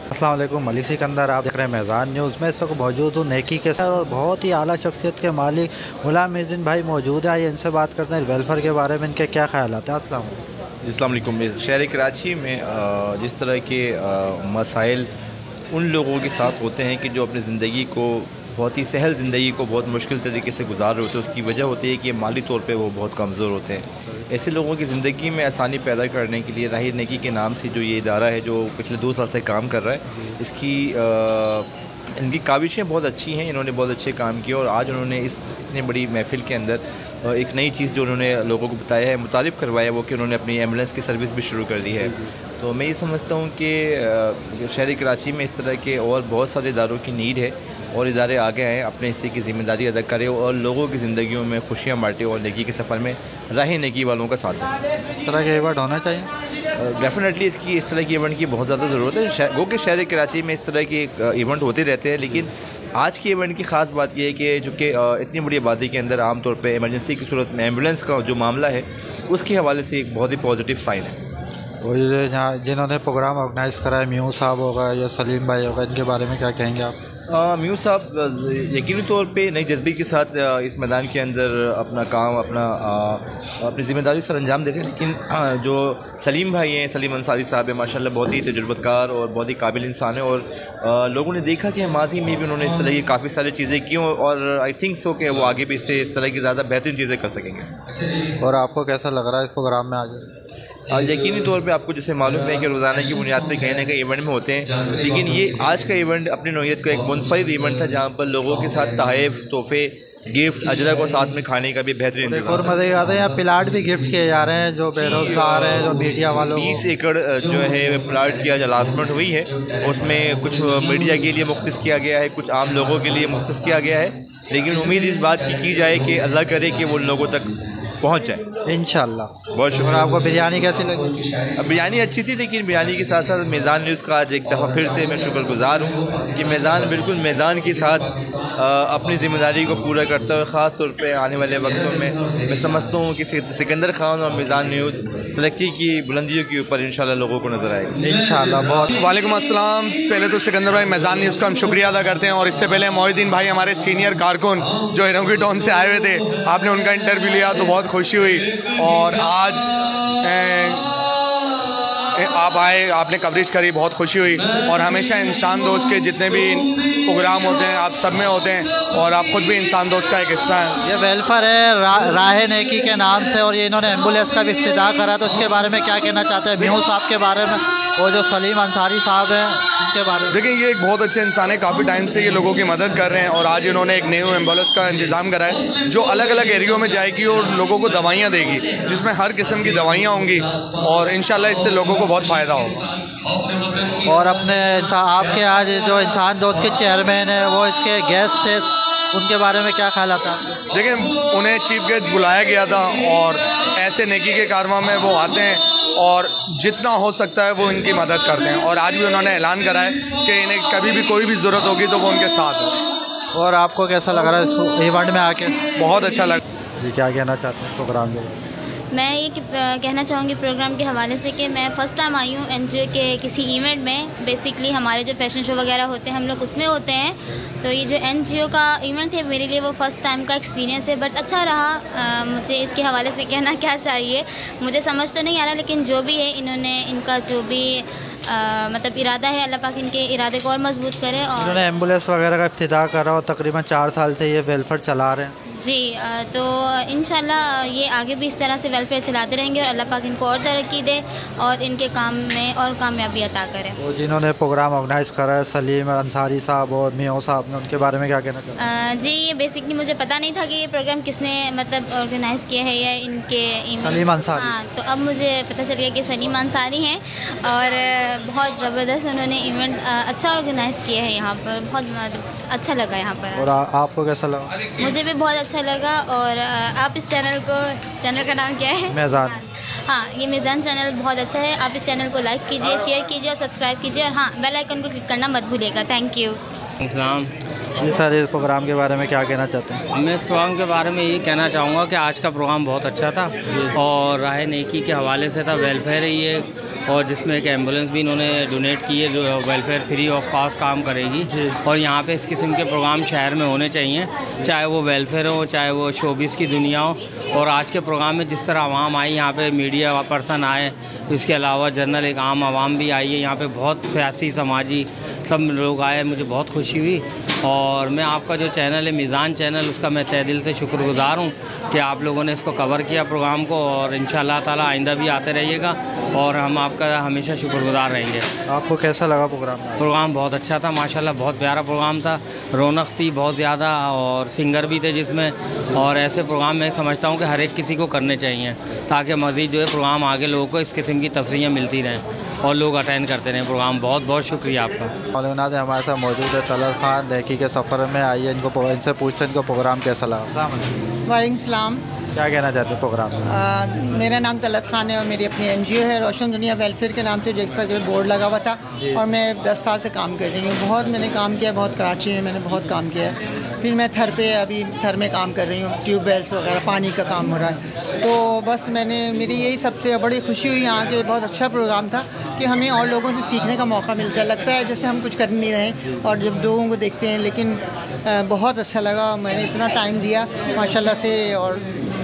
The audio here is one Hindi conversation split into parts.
अस्सलाम वालेकुम, मलिक सिकंदर, आप देख रहे हैं मैज़ान न्यूज़ में। इस वक्त मौजूद हूँ नेकी के साथ और बहुत ही आला शख्सियत के मालिक गुलाम मुहिद्दीन भाई मौजूद है। आइए इनसे बात करते हैं वेलफेयर के बारे में, इनके क्या ख्यालात हैं। अस्सलाम वालेकुम। शहर कराची में जिस तरह के मसाइल उन लोगों के साथ होते हैं कि जो अपनी ज़िंदगी को बहुत ही सहल ज़िंदगी को बहुत मुश्किल तरीके से गुजार रहे होते हैं, उसकी वजह होती है कि माली तौर पे वो बहुत कमज़ोर होते हैं। ऐसे लोगों की ज़िंदगी में आसानी पैदा करने के लिए राह नेकी के नाम से जो ये इदारा है जो पिछले 2 साल से काम कर रहा है, इनकी काविशें बहुत अच्छी हैं। इन्होंने बहुत अच्छे काम किए और आज उन्होंने इस इतनी बड़ी महफ़िल के अंदर एक नई चीज़ जो उन्होंने लोगों को बताया है, मुतारिफ़ करवाया, वो कि उन्होंने अपनी एम्बुलेंस की सर्विस भी शुरू कर दी है। तो मैं ये समझता हूँ कि शहर कराची में इस तरह के और बहुत सारे इदारों की नीड है और इदारे आगे आएँ, अपने हिस्से की ज़िम्मेदारी अदा करें और लोगों की ज़िंदगियों में खुशियाँ बाँटें और नेकी के सफ़र में राह नेकी वालों का साथ दें। इस तरह के इवेंट होना चाहिए। डेफिनेटली इस तरह की इवेंट की बहुत ज़्यादा ज़रूरत है। गो कि शहर कराची में इस तरह के इवेंट होते रहते हैं, लेकिन आज के इवेंट की ख़ास बात यह है कि चूँकि इतनी बड़ी आबादी के अंदर आम तौर पे इमरजेंसी की सूरत में एम्बुलेंस का जो मामला है उसके हवाले से एक बहुत ही पॉजिटिव साइन है। और यहाँ जिन्होंने प्रोग्राम ऑर्गेनाइज़ करा है, म्यू साहब होगा या सलीम भाई होगा, इनके बारे में क्या कहेंगे आप? म्यू साहब यकीनी तौर पे नई जज्बे के साथ इस मैदान के अंदर अपना काम अपनी ज़िम्मेदारी सर अंजाम दे रहे हैं, लेकिन जो सलीम भाई हैं, सलीम अंसारी साहब हैं, माशाल्लाह बहुत ही तजुर्बेकार और बहुत ही काबिल इंसान है और लोगों ने देखा कि माजी में भी उन्होंने इस तरह की काफ़ी सारी चीज़ें की और आई थिंक सो कि वो आगे भी इससे इस तरह की ज़्यादा बेहतरीन चीज़ें कर सकेंगे। और आपको कैसा लग रहा है इस प्रोग्राम में आगे? यकीनी तौर पे आपको जैसे मालूम है कि रोज़ाना की बुनियाद पे कहीं ना कहीं इवेंट में होते हैं, लेकिन ये आज का इवेंट अपनी नौइयत का एक मुनफरिद इवेंट था जहाँ पर लोगों के साथ तोहफ़े, तोहफे, गिफ्ट, अजरा को साथ में खाने का भी बेहतरीन और मज़े आता है। यहाँ प्लाट भी गिफ्ट किए जा रहे हैं जो बेरोजगार हैं, जो मीडिया वालों 20 एकड़ जो है प्लाट की आज अलासमेंट हुई है, उसमें कुछ मीडिया के लिए मुख्तस किया गया है, कुछ आम लोगों के लिए मुख्तस किया गया है, लेकिन उम्मीद इस बात की जाए कि अल्लाह करे कि वो लोगों तक पहुँच जाए इंशाल्लाह। बहुत शुक्रिया। आपको बिरयानी कैसी लगी? बिरयानी अच्छी थी, लेकिन बिरयानी के साथ साथ मैज़ान न्यूज़ का आज एक दफ़ा फिर से मैं शुक्रगुज़ार हूँ कि मैज़ान बिल्कुल मैज़ान के साथ अपनी ज़िम्मेदारी को पूरा करता है। ख़ास तौर पे आने वाले वक्तों में मैं समझता हूँ कि सिकंदर खान और मैज़ान न्यूज़ तरक्की की बुलंदियों के ऊपर इंशाल्लाह लोगों को नज़र आएगी इंशाल्लाह। बहुत वालेकुम अस्सलाम। पहले तो सिकंदर भाई मैज़ान न्यूज़ का हम शुक्रिया अदा करते हैं और इससे पहले मुहिद्दीन भाई हमारे सीनियर कारकुन जो हिरोगी टाउन से आए हुए थे, आपने उनका इंटरव्यू लिया तो बहुत खुशी हुई। और आज आप आए, आपने कवरेज करी, बहुत खुशी हुई। और हमेशा इंसान दोस्त के जितने भी प्रोग्राम होते हैं आप सब में होते हैं और आप खुद भी इंसान दोस्त का एक हिस्सा हैं। ये वेलफेयर है राह नेकी के नाम से और ये इन्होंने एम्बुलेंस का भी इफ्तिताह करा, तो उसके बारे में क्या कहना चाहते हैं? म्यू साहब के बारे में और जो सलीम अंसारी साहब हैं उनके बारे में? देखिए, ये एक बहुत अच्छे इंसान है, काफ़ी टाइम से ये लोगों की मदद कर रहे हैं और आज इन्होंने एक न्यू एम्बुलेंस का इंतज़ाम करा है जो अलग अलग एरियो में जाएगी और लोगों को दवाइयाँ देगी, जिसमें हर किस्म की दवाइयाँ होंगी और इंशाल्लाह इससे लोगों को बहुत फ़ायदा होगा। और अपने आपके आज जो इंसान दोस्त के चेयरमैन है वो इसके गेस्ट थे, उनके बारे में क्या ख्याल आता है? देखिए, उन्हें चीफ गेस्ट बुलाया गया था और ऐसे नेकी के कारवां में वो आते हैं और जितना हो सकता है वो इनकी मदद करते हैं और आज भी उन्होंने ऐलान करा है कि इन्हें कभी भी कोई भी ज़रूरत होगी तो वो उनके साथ है। और आपको कैसा लग रहा है इस इवेंट में आके? बहुत अच्छा लगा। जी, क्या कहना चाहते हैं प्रोग्राम के बारे में? मैं ये कहना चाहूँगी प्रोग्राम के हवाले से कि मैं फ़र्स्ट टाइम आई हूँ एनजीओ के किसी इवेंट में। बेसिकली हमारे जो फैशन शो वगैरह होते हैं हम लोग उसमें होते हैं, तो ये जो एनजीओ का इवेंट है मेरे लिए वो फ़र्स्ट टाइम का एक्सपीरियंस है, बट अच्छा रहा। मुझे इसके हवाले से कहना क्या चाहिए मुझे समझ तो नहीं आ रहा, लेकिन जो भी है इन्होंने इनका जो भी मतलब इरादा है, अल्लाह पाक इनके इरादे को और मजबूत करे। और इन्होंने एम्बुलेंस वगैरह का इफ्तिताह करा और तकरीबन 4 साल से ये वेलफेयर चला रहे हैं। जी, तो इंशाल्लाह ये आगे भी इस तरह से वेलफेयर चलाते रहेंगे और अल्लाह पाक इनको और तरक्की दे और इनके काम में और कामयाबी अता करे। वो जिन्होंने प्रोग्राम ऑर्गेनाइज़ करा है सलीम अंसारी साहब और मियाँ साहब ने, उनके बारे में क्या कहना चाहते हैं? जी, ये बेसिकली मुझे पता नहीं था कि ये प्रोग्राम किसने मतलब ऑर्गेनाइज़ किया है या इनके सलीम अंसारी। हाँ, तो अब मुझे पता चल गया कि सलीम अंसारी हैं और बहुत ज़बरदस्त उन्होंने इवेंट अच्छा ऑर्गेनाइज़ किया है यहाँ पर। बहुत अच्छा लगा यहाँ पर। और आपको कैसा लगा? मुझे भी बहुत अच्छा लगा। और आप इस चैनल का नाम क्या है? मैज़ान। हाँ, ये मैज़ान चैनल बहुत अच्छा है। आप इस चैनल को लाइक कीजिए, शेयर कीजिए और सब्सक्राइब कीजिए और हाँ, बेल आइकन को क्लिक करना मत भूलिएगा। Thank you. जी सर, इस प्रोग्राम के बारे में क्या कहना चाहते हैं? मैं इस प्रोग्राम के बारे में ये कहना चाहूँगा कि आज का प्रोग्राम बहुत अच्छा था और राह नेकी के हवाले से था। वेलफेयर है ये, और जिसमें एक एम्बुलेंस भी इन्होंने डोनेट की है जो वेलफेयर फ्री ऑफ कॉस्ट काम करेगी। और यहाँ पे इस किस्म के प्रोग्राम शहर में होने चाहिए, चाहे वो वेलफेयर हो, चाहे वो शोबिस की दुनिया हो। और आज के प्रोग्राम में जिस तरह आवाम आई, यहाँ पे मीडिया पर्सन आए, इसके अलावा जनरल एक आम आवाम भी आई है, यहाँ पे बहुत सियासी समाजी सब लोग आए, मुझे बहुत खुशी हुई। और मैं आपका जो चैनल है मीज़ान चैनल, उसका मैं तहे दिल से शुक्रगुज़ार हूँ कि आप लोगों ने इसको कवर किया प्रोग्राम को, और इंशाअल्लाह ताला आइंदा भी आते रहिएगा और हम आपका हमेशा शुक्रगुज़ार रहेंगे। आपको कैसा लगा प्रोग्राम? प्रोग्राम बहुत अच्छा था माशाल्लाह, बहुत प्यारा प्रोग्राम था, रौनक थी बहुत ज़्यादा और सिंगर भी थे जिसमें। और ऐसे प्रोग्राम मैं समझता हूँ कि हर एक किसी को करने चाहिए ताकि मज़ीद जो है प्रोग्राम आगे लोगों को इस किस्म की तफरीयाँ मिलती रहें और लोग अटेंड करते रहें प्रोग्राम। बहुत बहुत शुक्रिया आपका। मौलाना से हमारे साथ मौजूद है तलत खान, नेकी के सफ़र में आइए, इनसे पूछते हैं इनको प्रोग्राम कैसा लगा। वालेकुम सलाम। क्या कहना चाहते हैं प्रोग्राम? मेरा नाम तलत खान है और मेरी अपनी NGO है रोशन दुनिया वेलफेयर के नाम से, जैसा कि बोर्ड लगा हुआ था, और मैं 10 साल से काम कर रही हूँ। बहुत मैंने काम किया, बहुत कराची में मैंने बहुत काम किया है। फिर मैं अभी थर में काम कर रही हूँ, ट्यूबवेल्स वगैरह पानी का काम हो रहा है। तो बस मेरी यही सबसे बड़ी खुशी हुई यहाँ के, बहुत अच्छा प्रोग्राम था कि हमें और लोगों से सीखने का मौका मिलता है। लगता है जैसे हम कुछ कर नहीं रहे और जब लोगों को देखते हैं, लेकिन बहुत अच्छा लगा। मैंने इतना टाइम दिया माशाल्लाह से, और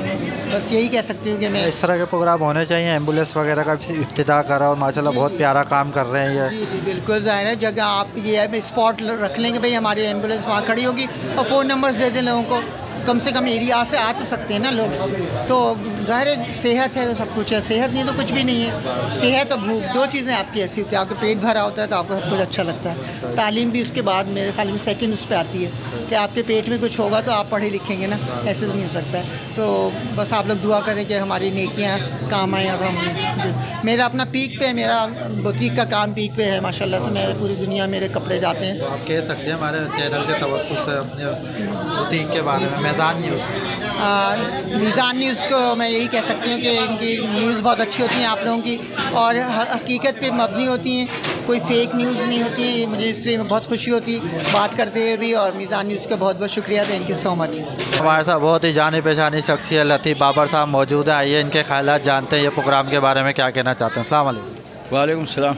बस यही कह सकती हूँ कि मैं इस तरह के प्रोग्राम होने चाहिए। एम्बुलेंस वगैरह का इफ्तिताह करा और माशाल्लाह बहुत प्यारा काम कर रहे हैं ये। जी बिल्कुल, ज़ाहिर है जगह आप ये स्पॉट रख लेंगे, भाई हमारी एम्बुलेंस वहाँ खड़ी होगी, और फ़ोन नंबर्स दे दें लोगों को, कम से कम एरिया से आ तो सकते हैं ना लोग। तो ज़ाहिर है सेहत है तो सब कुछ है, सेहत नहीं तो कुछ भी नहीं है। सेहत और भूख दो चीज़ें आपकी ऐसी होती है, आपका पेट भरा होता है तो आपको सब कुछ अच्छा लगता है। तालीम भी उसके बाद मेरे ख्याल में सेकंड उस पर आती है कि आपके पेट में कुछ होगा तो आप पढ़े लिखेंगे ना, ऐसे तो नहीं हो सकता है। तो बस आप लोग दुआ करें कि हमारी नेकियाँ काम आएँ। और हम मेरा अपना पीक पे, मेरा बुटीक का काम पीक पे है माशाल्लाह से, मेरे पूरी दुनिया मेरे कपड़े जाते हैं। आप कह सकते हैं हमारे चैनल के तवज्जुह से अपने बुटीक के बारे में, मीज़ान न्यूज़ को मैं यही कह सकती हूँ कि इनकी न्यूज़ बहुत अच्छी होती हैं आप लोगों की, और हकीकत पे मबनी होती हैं, कोई फेक न्यूज़ नहीं होती है। मुझे इसलिए बहुत खुशी होती है बात करते हुए भी, और मीज़ान न्यूज़ का बहुत बहुत शुक्रिया, थैंक यू सो मच। हमारे साथ बहुत ही जानी पहचानी शख्सियत लतीफ़ बाबर साहब मौजूद है, आइए इनके ख्यालात जानते हैं, ये प्रोग्राम के बारे में क्या कहना चाहते हैं। अस्सलाम वालेकुम। वालेकुम सलाम।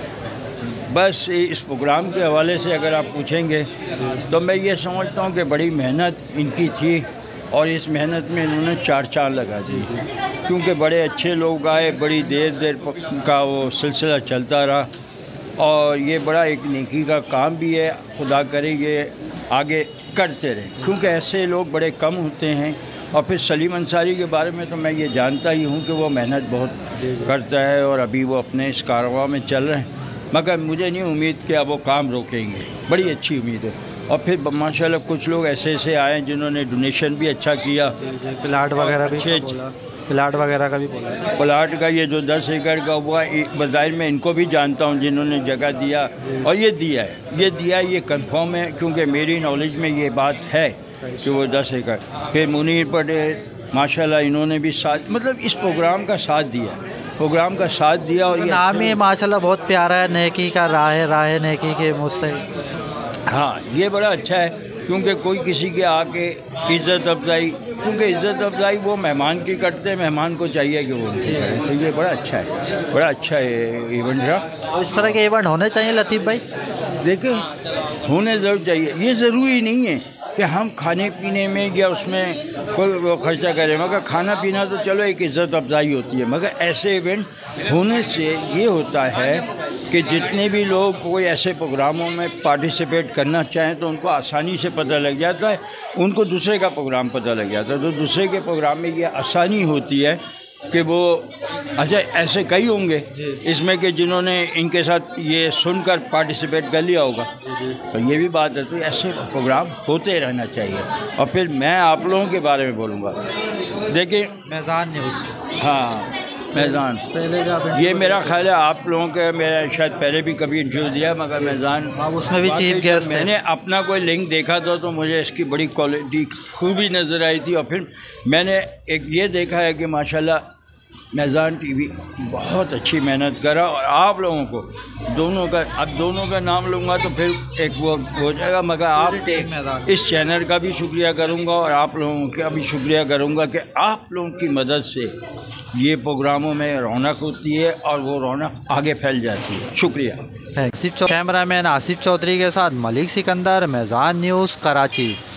बस इस प्रोग्राम के हवाले से अगर आप पूछेंगे तो मैं ये समझता हूँ कि बड़ी मेहनत इनकी थी, और इस मेहनत में इन्होंने 4 चाँद लगा दी, क्योंकि बड़े अच्छे लोग आए, बड़ी देर का वो सिलसिला चलता रहा, और ये बड़ा एक नेकी का काम भी है। खुदा करेंगे आगे करते रहे, क्योंकि ऐसे लोग बड़े कम होते हैं। और फिर सलीम अंसारी के बारे में तो मैं ये जानता ही हूँ कि वो मेहनत बहुत करता है, और अभी वो अपने इस कारवां में चल रहे हैं, मगर मुझे नहीं उम्मीद कि अब वो काम रोकेंगे, बड़ी अच्छी उम्मीद है। और फिर माशाल्लाह कुछ लोग ऐसे आए जिन्होंने डोनेशन भी अच्छा किया, प्लाट वगैरह भी प्लाट वगैरह का भी बोला। प्लाट का ये जो 10 एकड़ का हुआ, बज़ाहिर मैं इनको भी जानता हूँ जिन्होंने जगह दिया, और ये दिया है, ये कंफर्म है, क्योंकि मेरी नॉलेज में ये बात है कि वो 10 एकड़। फिर मुनीर पटेल माशाल्लाह इन्होंने भी साथ, मतलब इस प्रोग्राम का साथ दिया, और नाम ही माशाल्लाह बहुत प्यारा है, नेकी का राह नेकी के मुस्तहिक। हाँ, ये बड़ा अच्छा है, क्योंकि कोई किसी के आके इज़्ज़त अफजाई, क्योंकि इज़्ज़त अफजाई वो मेहमान की करते हैं, मेहमान को चाहिए कि वो उनकी करें। तो ये बड़ा अच्छा है इवेंट रहा। इस तरह के इवेंट होने चाहिए लतीफ़ भाई। देखिए, होने ज़रूर चाहिए। ये ज़रूरी नहीं है कि हम खाने पीने में या उसमें कोई खर्चा करें, मगर खाना पीना तो चलो एक इज़्ज़त अफजाई होती है, मगर ऐसे इवेंट होने से ये होता है कि जितने भी लोग कोई ऐसे प्रोग्रामों में पार्टिसिपेट करना चाहें तो उनको आसानी से पता लग जाता है, उनको दूसरे का प्रोग्राम पता लग जाता है। तो दूसरे के प्रोग्राम में ये आसानी होती है कि वो, अच्छा ऐसे कई होंगे इसमें कि जिन्होंने इनके साथ ये सुनकर पार्टिसिपेट कर लिया होगा, तो ये भी बात है। तो ऐसे प्रोग्राम होते रहना चाहिए। और फिर मैं आप लोगों के बारे में बोलूँगा। देखिए, मीज़ान न्यूज़, हाँ मीज़ान, ये मेरा ख्याल है आप लोगों के, मैं शायद पहले भी कभी इंटरव्यू दिया, मगर मीज़ान उसमें भी चीफ गेस्ट मैंने अपना कोई लिंक देखा था तो मुझे इसकी बड़ी क्वालिटी खूबी नज़र आई थी। और फिर मैंने एक ये देखा है कि माशाल्लाह मैज़ान टीवी बहुत अच्छी मेहनत करा, और आप लोगों को दोनों का नाम लूँगा तो फिर एक वो हो जाएगा, मगर आप इस चैनल का भी शुक्रिया करूँगा और आप लोगों का भी शुक्रिया करूँगा कि आप लोगों की मदद से ये प्रोग्रामों में रौनक होती है और वो रौनक आगे फैल जाती है। शुक्रिया। कैमरामैन आसिफ चौधरी के साथ मलिक सिकंदर, मैज़ान न्यूज़, कराची।